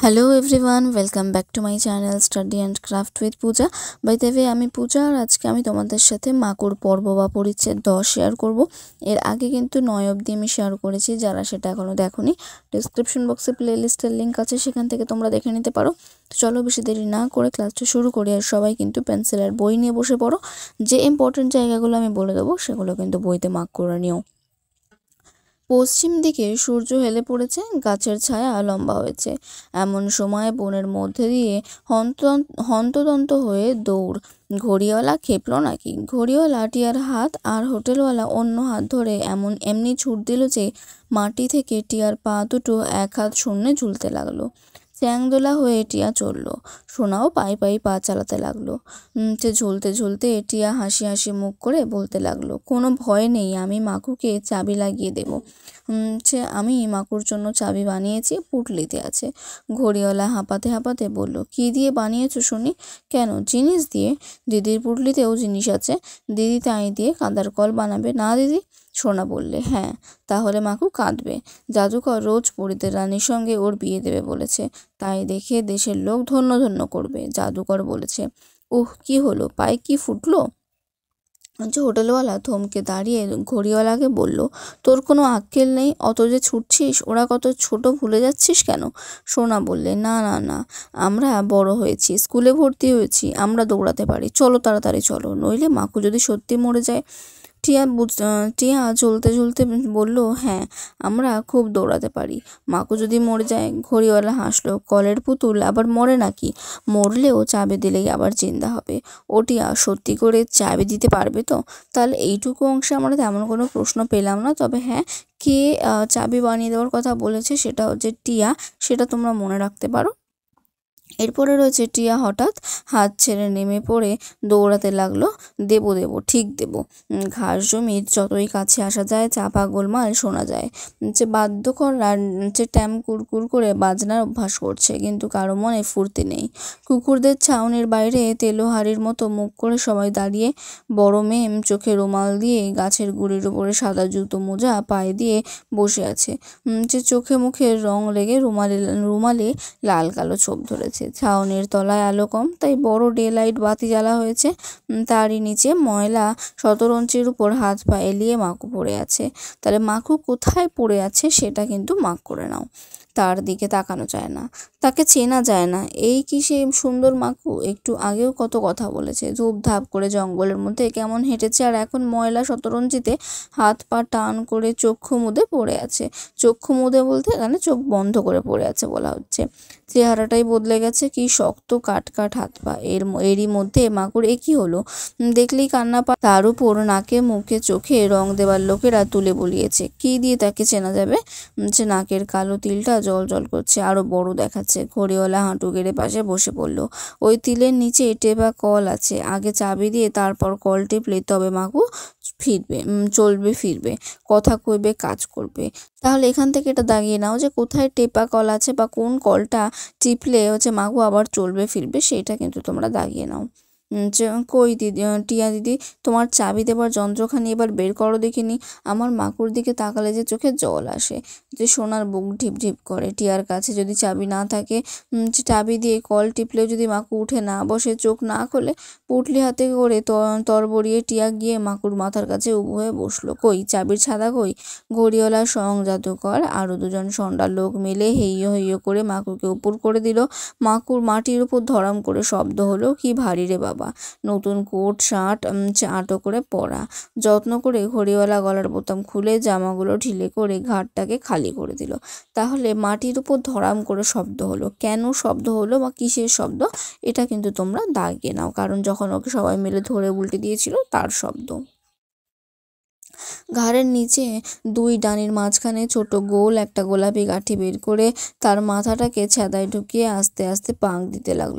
Hello everyone, welcome back to my channel study and craft with Puja. By the way, আমি পূজা, আর আজকে আমি তোমাদের সাথে মাকুর পর্ব বা পরিচ্ছেদ 10 শেয়ার করব। এর আগে কিন্তু 9 অবধি আমি শেয়ার করেছি। যারা সেটা এখনও দেখোনি, ডিসক্রিপশন বক্সে প্লেলিস্টের লিঙ্ক আছে, সেখান থেকে তোমরা দেখে নিতে পারো। তো চলো বেশি দেরি না করে ক্লাসটা শুরু করি। আর সবাই কিন্তু পেন্সিল আর বই নিয়ে বসে পড়ো। যে ইম্পর্টেন্ট জায়গাগুলো আমি বলে দেবো সেগুলো কিন্তু বইতে মার্ক করে নিও। পশ্চিম দিকে সূর্য হেলে পড়েছে, গাছের ছায়া লম্বা হয়েছে। এমন সময় বনের মধ্যে দিয়ে হন্তদন্ত হয়ে দৌড়। ঘড়িওয়ালা খেপল নাকি? ঘড়িওয়ালা টিয়ার হাত আর হোটেলওয়ালা অন্য হাত ধরে এমনি ছুট দিল যে মাটি থেকে টিয়ার পা দুটো এক হাত শূন্যে ঝুলতে লাগলো। চ্যাংদোলা হয়ে টিয়া চলল। সোনাও পাই পাই পা চালাতে লাগলো। ঝুলতে ঝুলতে টিয়া হাসি হাসি মুখ করে বলতে লাগলো, কোনো ভয় নেই, আমি মাকুকে চাবি লাগিয়ে দেবো। আমি মাকুর জন্য চাবি বানিয়েছি, পুটলিতে আছে। ঘড়িওয়ালা হাঁপাতে হাঁপাতে বলল, কি দিয়ে বানিয়েছো শুনি? কেন, জিনিস দিয়ে। দিদির পুটলিতেও জিনিস আছে। দিদি তাই দিয়ে কাঁদার কল বানাবে না দিদি? সোনা বললে, হ্যাঁ। তাহলে মাকু কাঁদবে। জাদুকর রোজ পরীতে রানীর সঙ্গে ওর বিয়ে দেবে বলেছে, তাই দেখে দেশের লোক ধন্য ধন্য করবে। জাদুকর বলেছে। কি হলো, পায়ে কি ফুটলো? হোটেলওয়ালা থমকে দাঁড়িয়ে ঘড়িওয়ালাকে বলল, তোর কোনো আক্কেল নেই? অত যে ছুটছিস, ওরা কত ছোট, ভুলে যাচ্ছিস কেন? সোনা বললে, না না না, আমরা বড় হয়েছি, স্কুলে ভর্তি হয়েছি, আমরা দৌড়াতে পারি। চলো তাড়াতাড়ি চলো, নইলে মাকু যদি সত্যি মরে যায়। টিয়া চলতে চলতে বলল, হ্যাঁ, আমরা খুব দৌড়াতে পারি। মাকু যদি মরে যায়? ঘড়িওয়ালা হাসলো। কলের পুতুল আবার মরে নাকি? মরলেও চাবি দিলেই আবার জিন্দা হবে। ও টিয়া, সত্যি করে চাবি দিতে পারবে তো? তাহলে এইটুকু অংশে আমরা তেমন কোনো প্রশ্ন পেলাম না। তবে হ্যাঁ, কে চাবি বানিয়ে দেওয়ার কথা বলেছে সেটা হচ্ছে টিয়া, সেটা তোমরা মনে রাখতে পারো। এরপরে রয়েছে, টিয়া হঠাৎ হাত ছেড়ে নেমে পড়ে দৌড়াতে লাগলো। দেবো দেবো, ঠিক দেবো। ঘাস জমির যতই কাছে আসা যায় চাপা গোলমাল শোনা যায়। বাদ্যকর ট্যাম কুরকুর করে বাজনার অভ্যাস করছে, কিন্তু কারো মনে ফুর্তি নেই। কুকুরদের ছাউনির বাইরে তেলোহারির মতো মুখ করে সবাই দাঁড়িয়ে। বড় মেম চোখে রুমাল দিয়ে গাছের গুড়ির উপরে সাদা জুতো মোজা পায়ে দিয়ে বসে আছে। চোখে মুখে রং লেগে রুমালে লাল কালো ছোপ ধরেছে। ছাউনির তলায় আলো কম, তাই বড় ডে লাইট বাতি জ্বালা হয়েছে। তারই নিচে ময়লা শতরঞ্চির উপর হাত পা এলিয়ে মাকু পড়ে আছে। তাহলে মাকু কোথায় পড়ে আছে সেটা কিন্তু মার্ক করে নাও। তার দিকে তাকানো যায় না, তাকে চেনা যায় না। এই কি সেই সুন্দর মাকু? একটু আগেও কত কথা বলেছে, ধূপধাপ করে জঙ্গলের মধ্যে কেমন হেঁটেছে, আর এখন ময়লা শতরঞ্জিতে হাত পা টান করে চক্ষু মুদে পড়ে আছে। চক্ষু মুদে বলতে এখানে চোখ বন্ধ করে পড়ে আছে বলা হচ্ছে। চেহারাটাই বদলে গেছে, কি শক্ত কাট হাত পা। এরই মধ্যে মাকুর এ কি হলো? দেখলেই কান্না পা। তার উপর নাকে মুখে চোখে রং দেওয়ার লোকেরা তুলে বলিয়েছে। কি দিয়ে তাকে চেনা যাবে? নাকের কালো তিলটা জল জল করছে, আরো বড় দেখাচ্ছে। ঘড়িওয়ালা হাঁটু গেড়ে পাশে বসে পড়ল। ওই তিলের নিচে টেপা কল আছে, আগে চাবি দিয়ে তারপর কল টিপলে তবে মাকু ফিরবে, চলবে ফিরবে, কথা কইবে, কাজ করবে। তাহলে এখান থেকে এটা দাগিয়ে নাও যে কোথায় টেপা কল আছে বা কোন কলটা টিপলে মাকু আবার চলবে ফিরবে, সেটা কিন্তু তোমরা দাগিয়ে নাও। কই দিদি, টিয়া দিদি, তোমার চাবি দেবার যন্ত্রখানি এবার বের করো দেখিনি। আমার মাকুর দিকে তাকালে যে চোখে জল আসে, যে সোনার বুক ঢিপ ঢিপ করে। টিয়ার কাছে যদি চাবি না থাকে, চাবি দিয়ে কল টিপলেও যদি মাকু উঠে না বসে, চোখ না খোলে, পুটলি হাতে করে তরবরিয়ে টিয়া গিয়ে মাকুর মাথার কাছে উবু হয়ে বসলো। কই চাবির ছাদা কই? ঘড়িওয়ালা সং জাদুকর আরো দুজন সন্ডার লোক মিলে হেইয়ো হেইয়ো করে মাকুকে উপর করে দিল। মাকুর মাটির উপর ধরাম করে শব্দ হলো। কি ভারী রে বাবা! নতুন কোট শার্ট আঁটো করে পরা। যত্ন করে ঘড়িওয়ালা গলার বোতাম খুলে জামাগুলো ঢিলে করে ঘাটটাকে খালি করে দিল। তাহলে মাটির উপর ধরাম করে শব্দ হলো, কেন শব্দ হলো বা কিসের শব্দ, এটা কিন্তু তোমরা দাগিয়ে নাও, কারণ যখন ওকে সবাই মিলে ধরে উল্টে দিয়েছিল তার শব্দ। ঘাড়ের নিচে দুই ডানির মাঝখানে ছোট গোল একটা গোলাপি গাঁঠি বের করে তার মাথাটাকে ছেদায় ঢুকিয়ে আস্তে আস্তে পাক দিতে লাগলো।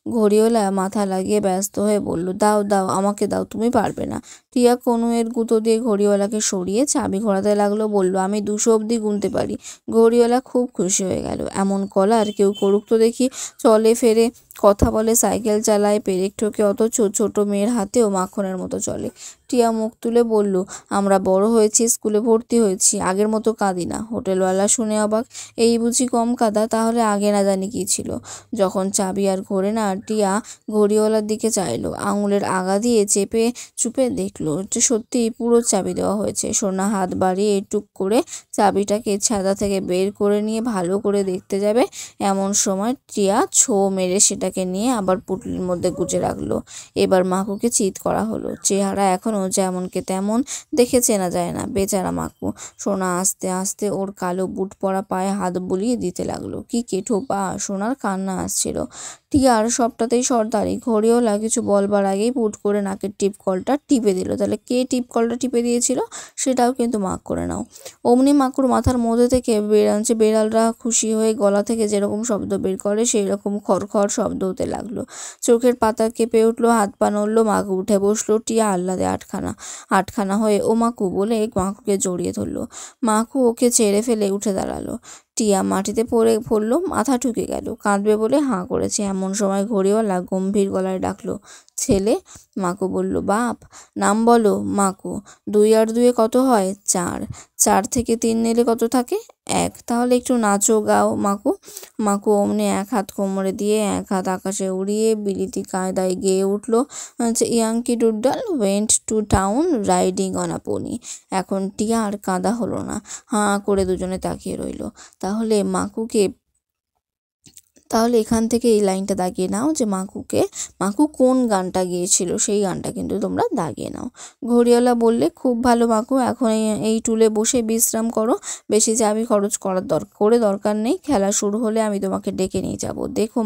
ঘড়িওয়ালা মাথা লাগিয়ে ব্যস্ত হয়ে বলল, দাও দাও, আমাকে দাও, তুমি পারবে না। টিয়া কনুয়ের গুঁতো দিয়ে ঘড়িওয়ালাকে সরিয়ে চাবি ঘোরাতে লাগলো, বলল, আমি 200 অবধি গুনতে পারি। ঘড়িওয়ালা খুব খুশি হয়ে গেল। এমন কলা আর কেউ করুক তো দেখি। চলে ফেরে, কথা বলে, সাইকেল চালায়, পেরেক ঠোকে, অথচ ছোট মেয়ের হাতেও মাখনের মতো চলে। টিয়া মুখ তুলে বলল, আমরা বড় হয়েছি, স্কুলে ভর্তি হয়েছি, আগের মতো কাঁদি না। হোটেলওয়ালা শুনে অবাক, এই বুঝি কম কাঁদা? তাহলে আগে না জানি কি ছিল। যখন চাবি আর ঘোরে না, টিয়া ঘড়িওয়ালার দিকে চাইলো, আঙুলের আগা দিয়ে চেপে চুপে দেখলো যে সত্যিই পুরো চাবি দেওয়া হয়েছে। সোনা হাত বাড়িয়ে টুক করে চাবিটাকে ছাদা থেকে বের করে নিয়ে ভালো করে দেখতে যাবে, এমন সময় টিয়া ছো মেরে সেটাকে নিয়ে আবার পুটলির মধ্যে গুজে রাখলো। এবার মাকুকে চিৎ করা হলো। চেহারা এখনো যেমনকে তেমন, দেখে চেনা যায় না। বেচারা মাকু। সোনা আস্তে আস্তে ওর কালো বুট পরা পায়ে হাত বুলিয়ে দিতে লাগলো। কি কেঠো পা! সোনার কান্না আসছিল। টিয়ার সবটাতেই সর্দারি। ঘড়িওয়ালা কিছু বলবার আগেই পুট করে নাকের টিপ কলটা টিপে দিল। তাহলে কে টিপ কলটা টিপে দিয়েছিল সেটাও কিন্তু মার্ক করে নাও। অমনি মাকুর মাথার মধ্যে থেকে বেড়ালরা খুশি হয়ে গলা থেকে যেরকম শব্দ বের করে সেই রকম খড়খড় শব্দ হতে লাগলো। চোখের পাতা কেঁপে উঠলো, হাত পা নড়লো। মাকু উঠে বসলো। টিয়া আহ্লাদে আটখানা হয়ে ও মাকু বলে মাকুকে জড়িয়ে ধরলো। মাকু ওকে ছেড়ে ফেলে উঠে দাঁড়ালো। টিয়া মাটিতে পড়লো, মাথা ঠুকে গেল। কাঁদবে বলে হাঁ করেছে। এমন সময় ঘড়িওয়ালা গম্ভীর গলায় ডাকলো, ছেলে। মাকু বলল, বাপ। নাম বলো। মাকু। 2 আর 2 কত হয়? 4। 4 থেকে 3 নিলে কত থাকে? 1। তাহলে একটু নাচো, গাও। মাকু। মাকু অমনি এক হাত কোমরে দিয়ে এক হাত আকাশে উড়িয়ে বিলিতি কায়দায় গেয়ে উঠলো, Yankee doodle went to town riding on a pony. এখন টিয়া আর কাঁদা হলো না। হাঁ করে দুজনে তাকিয়ে রইল। তাহলে এখান থেকে এই লাইনটা দাগিয়ে নাও যে মাকু কোন গানটা গেয়েছিল, সেই গানটা কিন্তু তোমরা দাগিয়ে নাও। ঘড়িওয়ালা বললে, খুব ভালো মাকু, এখন এই টুলে বসে বিশ্রাম করো, বেশি চাবি খরচ দরকার নেই। খেলা শুরু হলে আমি তোমাকে ডেকে নিয়ে যাব। দেখো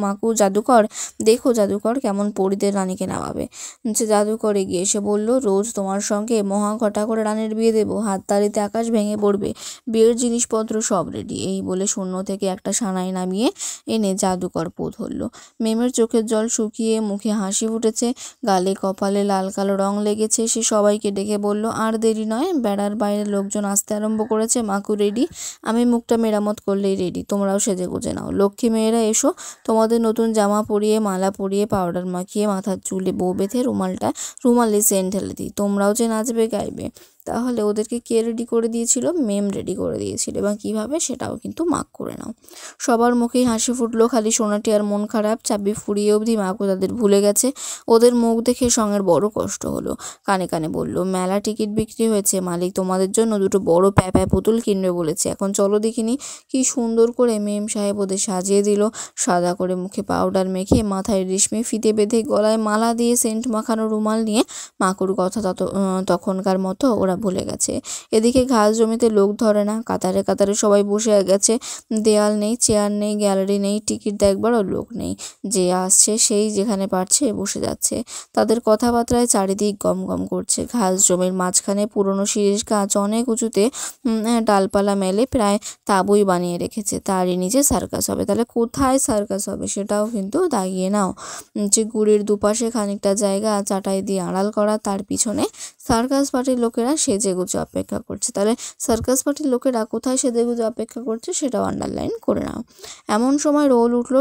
জাদুকর কেমন পরীদের রানীকে নামাবে। সে জাদুকরে গিয়ে এসে বলল, রোজ তোমার সঙ্গে মহাঘটা করে রানীর বিয়ে দেবো। হাততালিতে আকাশ ভেঙে পড়বে। বিয়ের জিনিসপত্র সব রেডি। এই বলে শূন্য থেকে একটা সানাই নামিয়ে এনে জাদুকর পো ধরল। মেমের চোখের জল শুকিয়ে মুখে হাসি ফুটেছে, গালে কপালে লাল কালো রং লেগেছে। সে সবাইকে ডেকে বলল, আর দেরি নয়, বেড়ার বাইরে লোকজন আসতে আরম্ভ করেছে। মাকু রেডি, আমি মুখটা মেরামত করলেই রেডি। তোমরাও সেজে গুজে নাও। লক্ষ্মী মেয়েরা এসো, তোমাদের নতুন জামা পরিয়ে, মালা পরিয়ে, পাউডার মাখিয়ে, মাথার চুলে বউ বেঁধে রুমালে সেন্ট ঢেলে দিই। তোমরাও যে নাচবে গাইবে। তাহলে ওদেরকে কে রেডি করে দিয়েছিল? মেম রেডি করে দিয়েছিল। এবং কিভাবে সেটাও কিন্তু মার্ক করে নাও। সবার মুখেই হাসি ফুটলো, খালি সোনাটি আর মন খারাপ। চাবি ফুরিয়ে অবধি মাকু তাদের ভুলে গেছে। ওদের মুখ দেখে সঙ্গের বড় কষ্ট হলো। কানে কানে বলল, মেলা টিকিট বিক্রি হয়েছে, মালিক তোমাদের জন্য 2টো বড় প্যাঁপা পুতুল কিনবে বলেছে। এখন চলো দেখিনি। কি সুন্দর করে মেম সাহেব ওদের সাজিয়ে দিল। সাদা করে মুখে পাউডার মেখে, মাথায় রেশমি ফিতে বেঁধে, গলায় মালা দিয়ে, সেন্ট মাখানো রুমাল নিয়ে। মাকুর কথা তখনকার মতো ওরা ভুলে গেছে। এদিকে ঘাস জমিতে লোক ধরে না। কাতারে কাতারে সবাই বসে গেছে। দেয়াল নেই, চেয়ার নেই, গ্যালারি নেই, টিকিট দেখবারও লোক নেই। যে আসছে সেই যেখানে পারছে বসে যাচ্ছে। তাদের কথাবার্তায় চারিদিক গম গম করছে। ঘাস জমির মাঝখানে পুরনো শিরীষ গাছ অনেক উঁচুতে ডালপালা মেলে প্রায় তাঁবুই বানিয়ে রেখেছে। তারই নিচে সার্কাস হবে। তাহলে কোথায় সার্কাস হবে সেটাও কিন্তু দাগিয়ে নাও। যে গুড়ির দুপাশে খানিকটা জায়গা চাটাই দিয়ে আড়াল করা, তার পিছনে সার্কাস পার্টির লোকেরা সেজেগুজে অপেক্ষা করছে। তাহলে সার্কাস পার্টির লোকেরা কোথায় সেজেগুজে অপেক্ষা করছে সেটাও আন্ডারলাইন করে নাও। এমন সময় রোল উঠলো।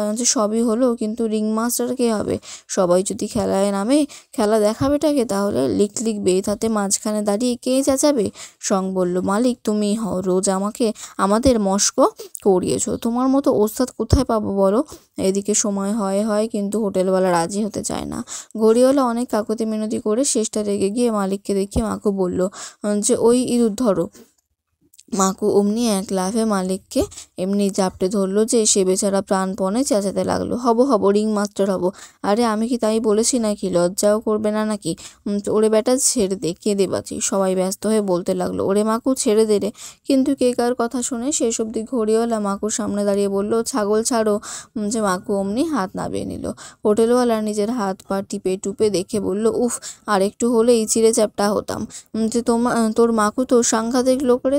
সবই হলো, কিন্তু রিং মাস্টার কে হবে? সবাই যদি খেলায় নামে, খেলা দেখাবেটাকে? তাহলে লিক বেত হাতে মাঝখানে দাঁড়িয়ে কে চেঁচাবে? সং বলল, মালিক তুমিই হও। রোজ আমাদের মস্কো করিয়েছো। তোমার মতো ওস্তাদ কোথায় পাবো বলো? এদিকে সময় হয় কিন্তু হোটেলওয়ালা রাজি হতে চায় না। ঘড়িওয়ালা অনেক কাকুতি মিনতি করে শেষটা রেগে গিয়ে মালিককে দেখিয়ে মাকু বলল যে ওই ইঁদুর ধরো। মাকু অমনি এক লাফে মালিককে এমনি জাপটে ধরলো যে সে বেচারা প্রাণপণে চেঁচাতে লাগলো, হব রিং মাস্টার হব। আরে আমি কি তাই বলেছি নাকি? লজ্জাও করবে না নাকি? ওরে বেটা ছেড়ে দে, কেঁদে বাঁচি। সবাই ব্যস্ত হয়ে বলতে লাগলো, ওরে মাকু ছেড়ে দে রে। কিন্তু কে কার কথা শুনে? শেষ অবধি ঘড়িওয়ালা মাকুর সামনে দাঁড়িয়ে বলল, ছাগল ছাড়ো। যে মাকু অমনি হাত নামিয়ে নিল। হোটেলওয়ালা নিজের হাত পা টিপে টুপে দেখে বলল, উফ, আর একটু হলেই চিড়ে চ্যাপটা হতাম। যে তোর মাকু তো সাংঘাতিক লোক রে। তাহলে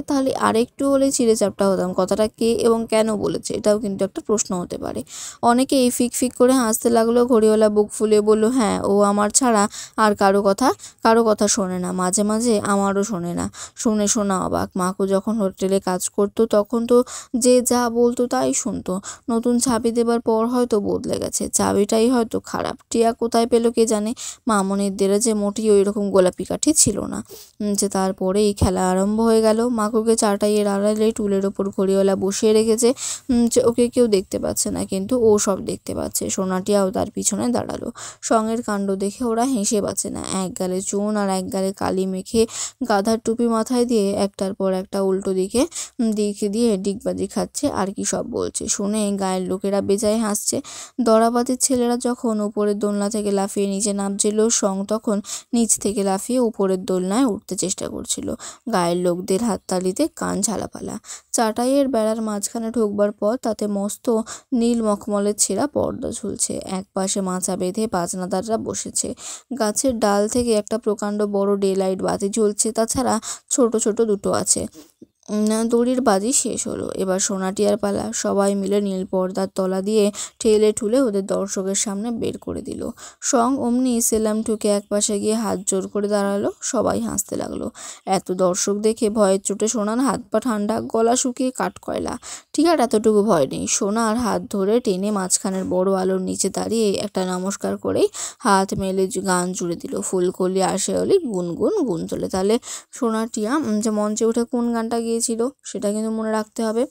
আরেকটু হলে চিড়ে চ্যাপ্টা হতাম। কথাটা কে এবং কেন বলেছে এটাও কিন্তু একটা প্রশ্ন হতে পারে। অনেকে এই ফিক ফিক করে হাসতে লাগলো। ঘড়িওয়ালা বুক ফুলিয়ে বলল, হ্যাঁ, ও আমার ছাড়া আর কারো কথা শোনে না, মাঝে মাঝে আমারও শোনে না। শুনে শোনা অবাক। মাকু যখন হোটেলে কাজ করতো তখন তো যে যা বলতো তাই শুনতো। নতুন চাবি দেবার পর হয়তো বদলে গেছে, চাবিটাই হয়তো খারাপ। টিয়া কোথায় পেলো কে জানে। মামনির দেরাজে মোটেই ওই রকম গোলাপি কাঠি ছিল না। যে তারপরেই খেলা আরম্ভ হয়ে গেল। মাকুকে চাটাইয়ের আড়ালে টুলের ওপর ঘড়িওয়ালা বসিয়ে রেখেছে। যে ওকে কেউ দেখতে পাচ্ছে না, কিন্তু ও সব দেখতে পাচ্ছে। সোনাটিয়াও তার পিছনে দাঁড়ালো। সঙ্গের কাণ্ড দেখে ওরা হেসে বাঁচে না। এক গালে চুন আর এক গালে কালি মেখে গাধার টুপি মাথায় দিয়ে একটার পর একটা উল্টো দিকে দিয়ে ডিগবাজি খাচ্ছে আর কি সব বলছে। শুনে গায়ের লোকেরা বেজায় হাসছে। দরাবাজির ছেলেরা যখন উপরের দোলনা থেকে লাফিয়ে নিচে নামছিল, সং তখন নিচ থেকে লাফিয়ে উপরের দোলনায় উঠতে চেষ্টা করছিল। গায়ের লোকদের হাততালিতে কান ঝালাপালা। চাটাইয়ের বেড়ার মাঝখানে ঢুকবার পর তাতে মস্ত নীল মখমলের ছেঁড়া পর্দা ঝুলছে। এক পাশে মাচা বেঁধে পাজনাদাররা বসেছে। গাছের ডাল থেকে একটা প্রকাণ্ড বড় ডে-লাইট বাতি জ্বলছে। তাছাড়া ছোট ছোট দুটো আছে। দড়ির বাজি শেষ হলো। এবার সোনাটিয়ার পালা। সবাই মিলে নীল পর্দার তলা দিয়ে ঠেলে ঠুলে ওদের দর্শকের সামনে বের করে দিল। সং অমনি সেলাম ঠুকে একপাশে গিয়ে হাত জোর করে দাঁড়ালো। সবাই হাসতে লাগলো। এত দর্শক দেখে ভয়ের চোটে সোনার হাত পা ঠান্ডা, গলা শুকিয়ে কাঠকয়লা। ঠিক আর এতটুকু ভয় নেই। সোনার হাত ধরে টেনে মাঝখানের বড় আলোর নিচে দাঁড়িয়ে একটা নমস্কার করেই হাত মেলে গান জুড়ে দিল। ফুলকলি আসে অলি গুনগুন গুন তোলে। তাহলে সোনাটিয়া যে মঞ্চে উঠে কোন গানটা গিয়েছিল সেটা কিন্তু মনে রাখতে হবে।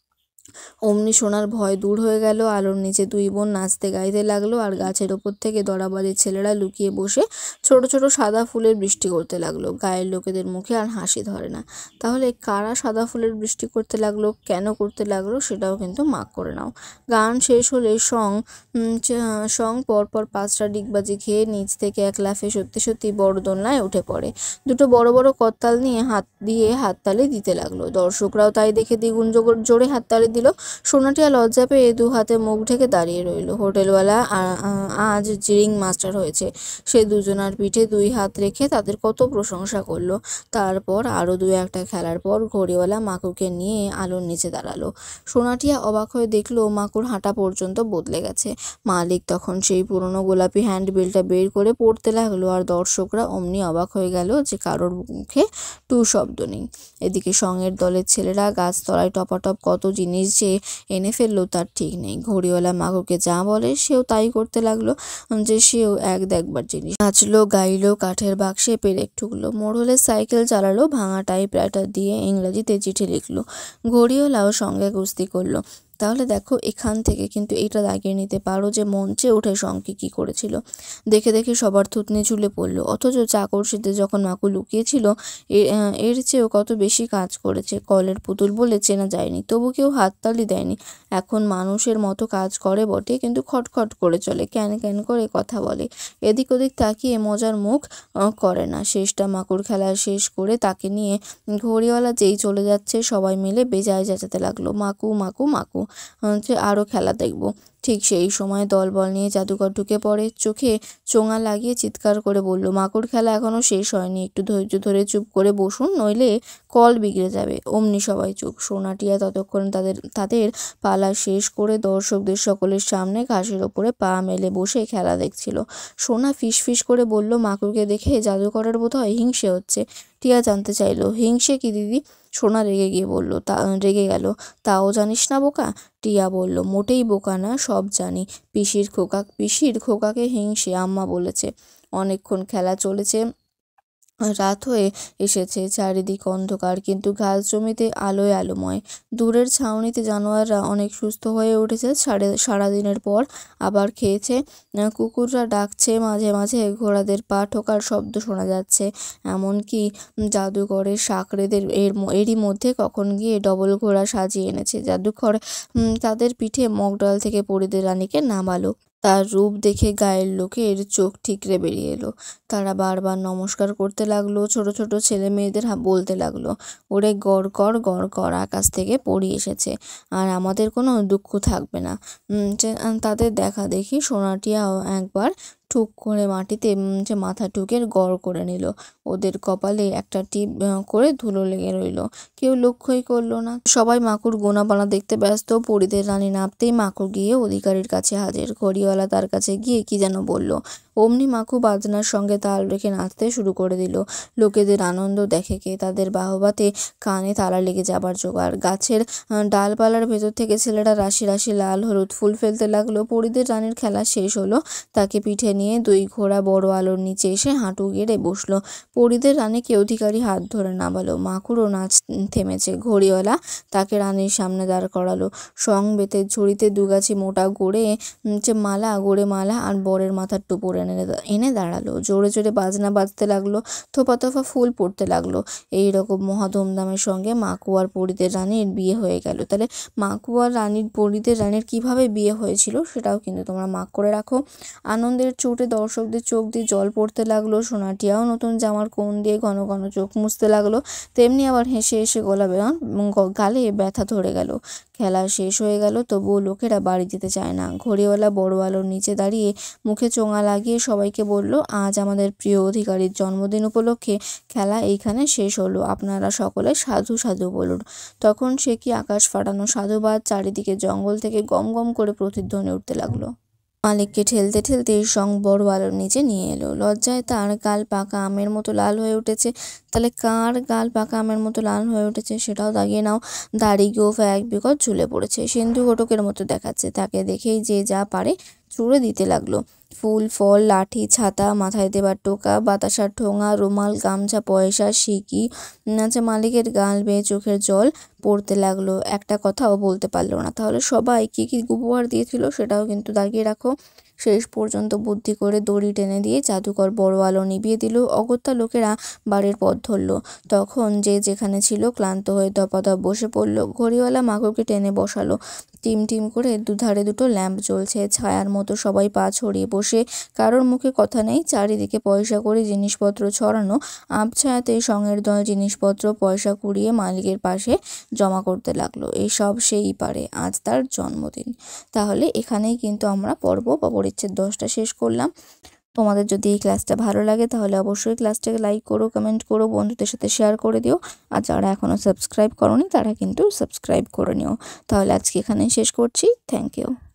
অমনি সোনার ভয় দূর হয়ে গেল। আলোর নিচে দুই বোন নাচতে গাইতে লাগলো, আর গাছের ওপর থেকে দরাবাজির ছেলেরা লুকিয়ে বসে ছোট ছোট সাদা ফুলের বৃষ্টি করতে লাগলো। গায়ের লোকেদের মুখে আর হাসি ধরে না। তাহলে কারা সাদা ফুলের বৃষ্টি করতে লাগলো, কেন করতে লাগলো সেটাও কিন্তু মার্ক করে নাও। গান শেষ হলে সং পরপর 5টা ডিগবাজি খেয়ে নিচ থেকে এক লাফে সত্যি সত্যি বড় দোলনায় উঠে পড়ে। দুটো বড় বড় করতাল নিয়ে হাততালি দিতে লাগলো। দর্শকরাও তাই দেখে দ্বিগুণ জোরে হাততালি দিল। সোনাটিয়া লজ্জা পেয়ে দু হাতে মুখ ঢেকে দাঁড়িয়ে রইল। হোটেলওয়ালা আজ জিরিং মাস্টার হয়েছে। সে দুজনার পিঠে 2 হাত রেখে তাদের কত প্রশংসা করলো। তারপর আরও 2-1টা খেলার পর ঘড়িওয়ালা মাকুকে নিয়ে আলোর নিচে দাঁড়ালো। সোনাটিয়া অবাক হয়ে দেখলো মাকুর হাঁটা পর্যন্ত বদলে গেছে। মালিক তখন সেই পুরনো গোলাপি হ্যান্ডবিলটা বের করে পড়তে লাগলো, আর দর্শকরা অমনি অবাক হয়ে গেল যে কারোর মুখে টু শব্দ নেই। এদিকে সঙ্গের দলের ছেলেরা গাছতলায় টপাটপ কত জিনিস যে এনে ফেললো তার ঠিক নেই। ঘড়িওয়ালা মাকুকে যা বলে সেও তাই করতে লাগলো। যে সেও এক দেখবার জিনিস নাচলো, গাইলো, কাঠের বাক্সে পেরেক ঠুকলো, মোড়লের সাইকেল চালালো, ভাঙা টাইপরাইটার দিয়ে ইংরেজিতে চিঠি লিখলো। ঘড়িওয়ালাও সঙ্গে কুস্তি করলো। তাহলে দেখো এখান থেকে কিন্তু এটা দাগিয়ে নিতে পারো যে মঞ্চে উঠে সঙ্গে কী করেছিল। দেখে দেখে সবার থুতনি ঝুলে পড়লো। অথচ চাকরশিতে যখন মাকু লুকিয়েছিল এর চেয়েও কত বেশি কাজ করেছে। কলের পুতুল বলে চেনা যায়নি, তবু কেউ হাততালি দেয়নি। এখন মানুষের মতো কাজ করে বটে, কিন্তু খটখট করে চলে, ক্যান ক্যান করে কথা বলে, এদিক ওদিক তাকিয়ে মজার মুখ করে না। শেষটা মাকুর খেলা শেষ করে তাকে নিয়ে ঘড়িওয়ালা যেই চলে যাচ্ছে সবাই মিলে বেজায় চেঁচাতে লাগলো, মাকু মাকু মাকু, আরও খেলা দেখব। ঠিক সেই সময় দলবল নিয়ে জাদুকর ঢুকে পড়ে। চোখে চোঙা লাগিয়ে চিৎকার করে বলল, মাকুর খেলা এখনো শেষ হয়নি, একটু ধৈর্য ধরে চুপ করে বসুন, নইলে কল বিগড়ে যাবে। অমনি সবাই চুপ। সোনাটিয়া ততক্ষণ তাদের পালা শেষ করে দর্শকদের সকলের সামনে ঘাসের ওপরে পা মেলে বসে খেলা দেখছিল। সোনা ফিস করে বলল, মাকুকে দেখে জাদুকরের বোধহয় হিংসে হচ্ছে। টিয়া জানতে চাইল, হিংসে কি দিদি? সোনা রেগে গেল, তাও জানিস না বোকা? টিয়া বলল, মোটেই বোকা না, সব জানি। পিসির খোকাকে হিংসে আম্মা বলেছে। অনেকক্ষণ খেলা চলেছে। রাত হয়ে এসেছে, চারিদিক অন্ধকার, কিন্তু ঘাস জমিতে আলোয় আলোময়। দূরের ছাউনিতে জানোয়াররা অনেক সুস্থ হয়ে উঠেছে, সারাদিনের পর আবার খেয়েছে। কুকুররা ডাকছে, মাঝে মাঝে ঘোড়াদের পা ঠোকার শব্দ শোনা যাচ্ছে। এমনকি জাদুকরের সাকরেদের এরই মধ্যে কখন গিয়ে ডবল ঘোড়া সাজিয়ে এনেছে। জাদুকর তাদের পিঠে মগডাল থেকে পরিদের রানীকে নামালো। তার রূপ দেখে গায়ের লোকের চোখ ঠিকরে বেরিয়ে এলো। তারা বারবার নমস্কার করতে লাগলো। ছোট ছোট ছেলে মেয়েদের বলতে লাগলো, ওরে গড় কর, আকাশ থেকে পড়ি এসেছে, আর আমাদের কোনো দুঃখ থাকবে না। তাদের দেখা দেখি সোনাটিয়াও একবার ঠুক করে মাটিতে যে মাথা ঠুকে গড় করে নিল। ওদের কপালে একটা টিপ করে ধুলো লেগে রইল। কেউ লক্ষ্যই করলো না। সবাই মাকুর গোনাপানা দেখতে ব্যস্ত। পরীদের রানী নামতেই মাকু গিয়ে অধিকারীর কাছে হাজির। ঘড়িওয়ালা তার কাছে গিয়ে কি যেন বলল। অমনি মাকু বাজনার সঙ্গে তাল রেখে নাচতে শুরু করে দিল। লোকেদের আনন্দ দেখে কে তাদের বাহবাতে কানে তালা লেগে যাবার জোগাড়। গাছের ডালপালার ভেতর থেকে ছেলেরা রাশি রাশি লাল হলুদ ফুল ফেলতে লাগলো। পরীদের রানীর খেলা শেষ হলো। তাকে পিঠে নিয়ে দুই ঘোড়া বড় আলোর নিচে এসে হাঁটু গেড়ে বসলো। পরীদের রানীকে অধিকারী হাত ধরে নামালো। মাকুরও নাচ থেমেছে। ঘড়িওয়ালা তাকে রানীর সামনে দাঁড় করালো। সং বেতের ঝুড়িতে দুগাছি মোটা গোড়ে মালা আর বরের মাথার টুপুর এনে দাঁড়ালো। জোরে জোরে বাজনা বাজতে লাগলো। থোপা থোপা ফুল পড়তে লাগলো। এইরকম মহা ধুমধামের সঙ্গে মাকু আর পরীদের রানীর বিয়ে হয়ে গেল। তাহলে মাকু আর পরীদের রানীর কিভাবে বিয়ে হয়েছিল সেটাও কিন্তু তোমরা মার্ক করে রাখো। আনন্দের চোটে দর্শকদের চোখ দিয়ে জল পড়তে লাগলো। সোনাটিয়াও নতুন জামার কোণ দিয়ে ঘন ঘন চোখ মুছতে লাগলো। তেমনি আবার হেসে হেসে গালে ব্যথা ধরে গেল। খেলা শেষ হয়ে গেল, তবুও লোকেরা বাড়ি যেতে চায় না। ঘড়িওয়ালা বড় আলোর নিচে দাঁড়িয়ে মুখে চোঙা লাগিয়ে সবাইকে বলল, আজ আমাদের প্রিয় অধিকারীর জন্মদিন উপলক্ষে খেলা এইখানে শেষ হলো। আপনারা সকলে সাধু সাধু বলুন। তখন সে কি আকাশ ফাটানো সাধুবাদ! চারিদিকে জঙ্গল থেকে গম গম করে প্রতিধ্বনি উঠতে লাগলো। মালিককে ঠেলতে ঠেলতে সং বড় আলোর নিচে নিয়ে এলো। লজ্জায় তার গাল পাকা আমের মতো লাল হয়ে উঠেছে। তাহলে কার গাল পাকা আমের মতো লাল হয়ে উঠেছে সেটাও দাগিয়ে নাও। দাড়ি গোঁফ এক বিকট ঝুলে পড়েছে। সিন্ধু ঘটকের মতো দেখাচ্ছে। তাকে দেখেই যে যা পারে ছুঁড়ে দিতে লাগলো। ফুল ফল লাঠি ছাতা মাথায় দেবার টোকা বাতাসার ঠোঙা রুমাল গামছা পয়সা সিকি। মালিকের গাল বেয়ে চোখের জল পড়তে লাগলো। একটা কথাও বলতে পারলো না। তাহলে সবাই কি কি উপহার দিয়েছিল সেটাও কিন্তু দাগিয়ে রাখো। শেষ পর্যন্ত বুদ্ধি করে দড়ি টেনে দিয়ে জাদুকর বড় আলো নিভিয়ে দিল। অগত্যা লোকেরা বাড়ির পথ ধরল। তখন যে যেখানে ছিল ক্লান্ত হয়ে দপাদপ বসে পড়ল। ঘড়িওয়ালা মাকুকে টেনে বসালো। টিম টিম করে দুধারে দুটো ল্যাম্প জ্বলছে। ছায়ার মতো সবাই পা ছড়িয়ে বসে। কারোর মুখে কথা নেই। চারিদিকে পয়সা করে জিনিসপত্র ছড়ানো। আবছায়াতে সঙ্গের দল জিনিসপত্র পয়সা কুড়িয়ে মালিকের পাশে জমা করতে লাগলো। এসব সেই পারে। আজ তার জন্মদিন। তাহলে এখানেই কিন্তু আমরা পর্ব বা পরিচ্ছেদ 10টা শেষ করলাম। তোমাদের যদি এই ক্লাসটা ভালো লাগে তাহলে অবশ্যই ক্লাসটাকে লাইক করো, কমেন্ট করো, বন্ধুদের সাথে শেয়ার করে দিও। আর যারা এখনও সাবস্ক্রাইব করোনি তারা কিন্তু সাবস্ক্রাইব করে নিও। তাহলে আজকে এখানেই শেষ করছি। Thank you.